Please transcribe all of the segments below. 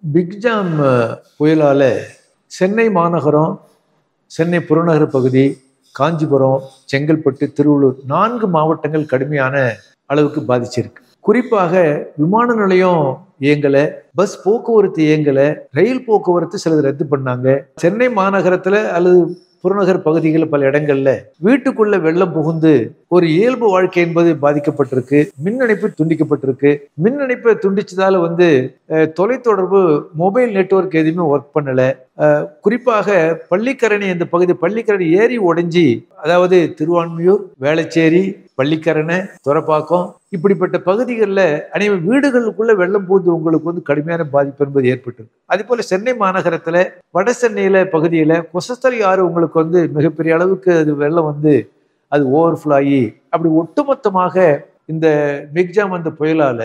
பிக்ஜாம் புயலால சென்னை மாநகரம், சென்னை புறநகர் பகுதி, காஞ்சிபுரம், செங்கல்பட்டு, திருவள்ளூர் 4 மாவட்டங்கள் கடுமையான அளவுக்கு பாதிச்சிருக்கு. குறிப்பாக விமான நிலையம் இயங்கலை, பஸ் போக்குவரத்து இயங்கலை, ரயில் போக்குவரத்து சிலது ரத்து பண்ணாங்க. சென்னை மாநகரத்துல அல்லது புறநகர் பகுதிகளில் பல இடங்கள்ல வீட்டுக்குள்ள வெள்ளம் புகுந்து ஒரு இயல்பு வாழ்க்கை என்பது பாதிக்கப்பட்டிருக்கு. மின் இணைப்பு துண்டிக்கப்பட்டிருக்கு. மின் இணைப்பை துண்டிச்சதால தொலைத்தொடர்பு மொபைல் நெட்வொர்க் எதுவுமே ஒர்க் பண்ணல. குறிப்பாக பள்ளிக்கரணை இந்த பகுதி, பள்ளிக்கரணை ஏரி உடைஞ்சி, அதாவது திருவான்மியூர், வேளச்சேரி, பள்ளிக்கரணை, துறப்பாக்கம் இப்படிப்பட்ட பகுதிகளில் அனைவரும் வீடுகளுக்குள்ள வெள்ளம் பூந்து உங்களுக்கு கடுமையான பாதிப்பு என்பது ஏற்பட்டிருக்கு. அதே போல சென்னை மாநகரத்துல வட சென்னையில பகுதியில கொசஸ்தலை ஆறு உங்களுக்கு மிகப்பெரிய அளவுக்கு அது வெள்ளம் அது ஓவர்ஃப்ளோ ஆகி அப்படி ஒட்டுமொத்தமாக இந்த பிக்ஜாம் புயலால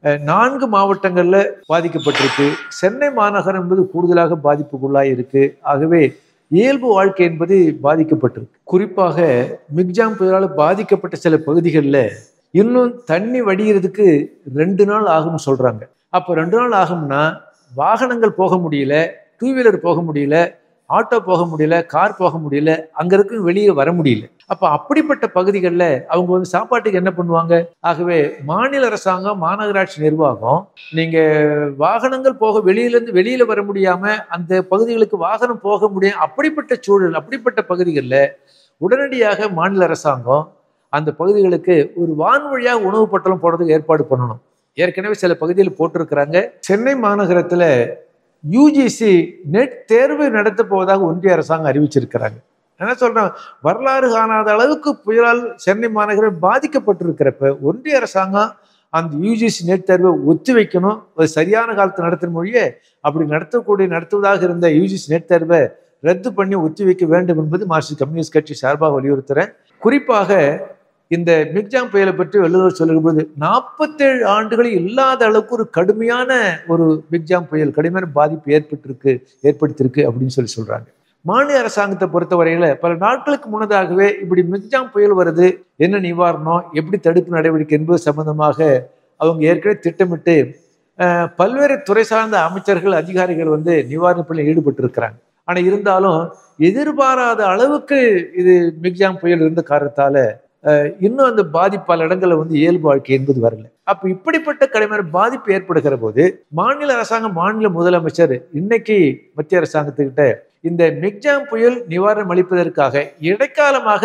4 மாவட்டங்கள்ல பாதிக்கப்பட்டிருக்கு. சென்னை மாநகரம் என்பது கூடுதலாக பாதிப்புக்குள்ளாய் இருக்கு. ஆகவே இயல்பு வாழ்க்கை என்பது பாதிக்கப்பட்டிருக்கு. குறிப்பாக பிக்ஜாம் புயலால் பாதிக்கப்பட்ட சில பகுதிகளில் இன்னும் தண்ணி வடிகிறதுக்கு 2 நாள் ஆகும்னு சொல்றாங்க. அப்போ 2 நாள் ஆகும்னா வாகனங்கள் போக முடியல, 2 வீலர் போக முடியல, ஆட்டோ போக முடியல, கார் போக முடியல, அங்க இருக்கு வெளியே வர முடியல. அப்ப அப்படிப்பட்ட பகுதிகளில் அவங்க சாப்பாட்டுக்கு என்ன பண்ணுவாங்க? ஆகவே மாநில அரசாங்கம், மாநகராட்சி நிர்வாகம், நீங்க வாகனங்கள் போக வெளியில வர முடியாம அந்த பகுதிகளுக்கு வாகனம் போக முடியும், அப்படிப்பட்ட சூழல், அப்படிப்பட்ட பகுதிகளில் உடனடியாக மாநில அரசாங்கம் அந்த பகுதிகளுக்கு ஒரு வான்வழியாக உணவு பட்டலம் போடுறதுக்கு ஏற்பாடு பண்ணணும். ஏற்கனவே சில பகுதியில் போட்டிருக்கிறாங்க. சென்னை மாநகரத்துல யூஜிசி நெட் தேர்வு நடத்த போவதாக ஒன்றிய அரசாங்கம் அறிவிச்சிருக்கிறாங்க. என்ன சொல்றேன், வரலாறு காணாத அளவுக்கு புயலால் சென்னை மாநகரம் பாதிக்கப்பட்டிருக்கிறப்ப ஒன்றிய அரசாங்கம் அந்த யூஜிசி நெட் தேர்வை ஒத்தி வைக்கணும். சரியான காலத்தில் நடத்தும் மொழியே அப்படி நடத்துவதாக இருந்த யூஜிசி நெட் தேர்வை ரத்து பண்ணி ஒத்தி வைக்க வேண்டும் என்பது மார்க்சிஸ்ட் கம்யூனிஸ்ட் கட்சி சார்பாக வலியுறுத்துறேன். குறிப்பாக இந்த பிக்ஜாம் புயலை பற்றி வள்ளுவர் சொல்லும்போது 47 ஆண்டுகளில் இல்லாத அளவுக்கு ஒரு கடுமையான ஒரு பிக்ஜாம் புயல் கடுமையான பாதிப்பு ஏற்படுத்தியிருக்கு அப்படின்னு சொல்றாங்க. மாநில அரசாங்கத்தை பொறுத்தவரையில பல நாட்களுக்கு முன்னதாகவே இப்படி பிக்ஜாம் புயல் வருது, என்ன நிவாரணம், எப்படி தடுப்பு நடவடிக்கை என்பது சம்பந்தமாக அவங்க ஏற்கனவே திட்டமிட்டு பல்வேறு துறை சார்ந்த அமைச்சர்கள், அதிகாரிகள் நிவாரண பணியில் ஈடுபட்டு இருக்கிறாங்க. ஆனா இருந்தாலும் எதிர்பாராத அளவுக்கு இது பிக்ஜாம் புயல் இருந்த காரணத்தால இன்னும் அந்த பாதிப்பு பல இடங்கள்ல இயல்பு வாழ்க்கை என்பது வரல. அப்ப இப்படிப்பட்ட கடுமையான பாதிப்பு ஏற்படுகிற போது மாநில அரசாங்கம், மாநில முதலமைச்சர் இன்னைக்கு மத்திய அரசாங்கத்துக்கிட்ட இந்த பிக்ஜாம் புயல் நிவாரணம் அளிப்பதற்காக இடைக்காலமாக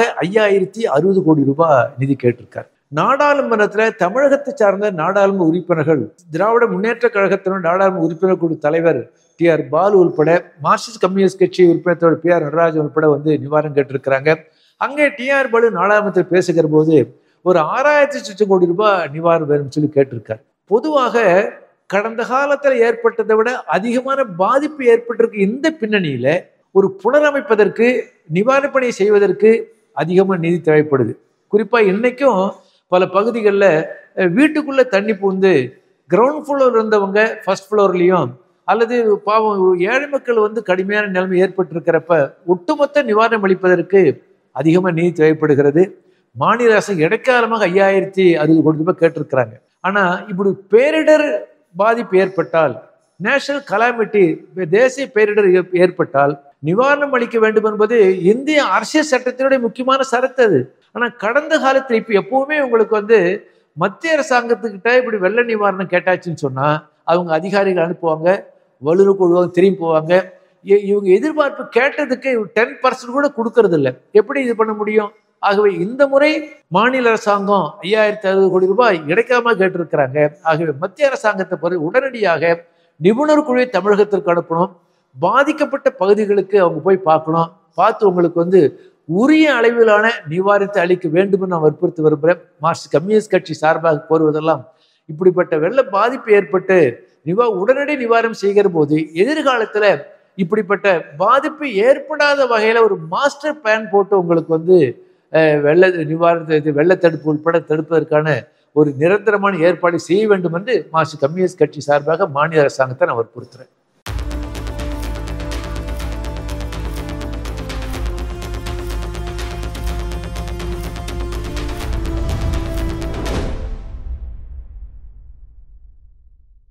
5060 கோடி ரூபாய் நிதி கேட்டிருக்காரு. நாடாளுமன்றத்துல தமிழகத்தை சார்ந்த நாடாளுமன்ற உறுப்பினர்கள், திராவிட முன்னேற்ற கழகத்தினர் நாடாளுமன்ற உறுப்பினர் குழு தலைவர் TR பாலு உள்பட, மார்க்சிஸ்ட் கம்யூனிஸ்ட் கட்சி உறுப்பினர் PR நடராஜன் உள்பட நிவாரணம் கேட்டிருக்கிறாங்க. அங்கே TR பாலு நாடாளுமன்றத்தில் பேசுகிற போது ஒரு 6000 கோடி ரூபாய் நிவாரணம் வேணும்னு கேட்டிருக்காரு. பொதுவாக கடந்த காலத்தில் ஏற்பட்டதை விட அதிகமான பாதிப்பு ஏற்பட்டிருக்கு. இந்த பின்னணியில ஒரு புனரமைப்பதற்கு, நிவாரண பணி செய்வதற்கு அதிகமாக நிதி தேவைப்படுது. குறிப்பா இன்னைக்கும் பல பகுதிகளில் வீட்டுக்குள்ள தண்ணி பூந்து கிரவுண்ட் ஃப்ளோர் இருந்தவங்க ஃபர்ஸ்ட் ஃப்ளோர்லையும், அல்லது பாவம் ஏழை மக்கள் கடுமையான நிலைமை ஏற்பட்டிருக்கிறப்ப ஒட்டுமொத்த நிவாரணம் அளிப்பதற்கு அதிகமாக நிதி தேவைப்படுகிறது. மாநில அரசு இடைக்காலமாக 5060 கோடி ரூபாய் கேட்டிருக்கிறாங்க. ஆனா இப்படி பேரிடர் பாதிப்பு ஏற்பட்டால், நேஷனல் கலாமிட்டி, தேசிய பேரிடர் ஏற்பட்டால் நிவாரணம் அளிக்க வேண்டும் என்பது இந்திய அரசியல் சட்டத்தினுடைய முக்கியமான சரத்து அது. ஆனா கடந்த காலத்தில் இப்ப எப்பவுமே உங்களுக்கு மத்திய அரசாங்கத்துக்கிட்ட இப்படி வெள்ள நிவாரணம் கேட்டாச்சுன்னு சொன்னா அவங்க அதிகாரிகள் அனுப்புவாங்க, வல்லுநர் கொள்வாங்க, திரும்பி போவாங்க. இவங்க எதிர்பார்ப்பு கேட்டதுக்கு 10% கூட கொடுக்கறது இல்லை. எப்படி இது பண்ண முடியும்? ஆகவே இந்த முறை மாநில அரசாங்கம் 5060 கோடி ரூபாய் இடைக்காம கேட்டிருக்கிறாங்க. ஆகவே மத்திய அரசாங்கத்தை உடனடியாக நிபுணர் குழுவை தமிழகத்திற்கு அனுப்பணும். பாதிக்கப்பட்ட பகுதிகளுக்கு அவங்க போய் பார்க்கணும். பார்த்து உங்களுக்கு உரிய அளவிலான நிவாரணத்தை அளிக்க வேண்டும் என்று நான் வற்புறுத்தி விரும்புகிறேன். மார்க்சிஸ்ட் கம்யூனிஸ்ட் கட்சி சார்பாக கோருவதெல்லாம், இப்படிப்பட்ட வெள்ள பாதிப்பு ஏற்பட்டு உடனடி நிவாரணம் செய்கிற போது எதிர்காலத்துல இப்படிப்பட்ட பாதிப்பு ஏற்படாத வகையில ஒரு மாஸ்டர் பிளான் போட்டு உங்களுக்கு வெள்ள நிவாரணத்தை, வெள்ள தடுப்பு உட்பட தடுப்பதற்கான ஒரு நிரந்தரமான ஏற்பாடு செய்ய வேண்டும் என்று மார்க்சிஸ்ட் கம்யூனிஸ்ட் கட்சி சார்பாக மாநில அரசாங்கத்தை நான் வற்புறுத்துறேன்.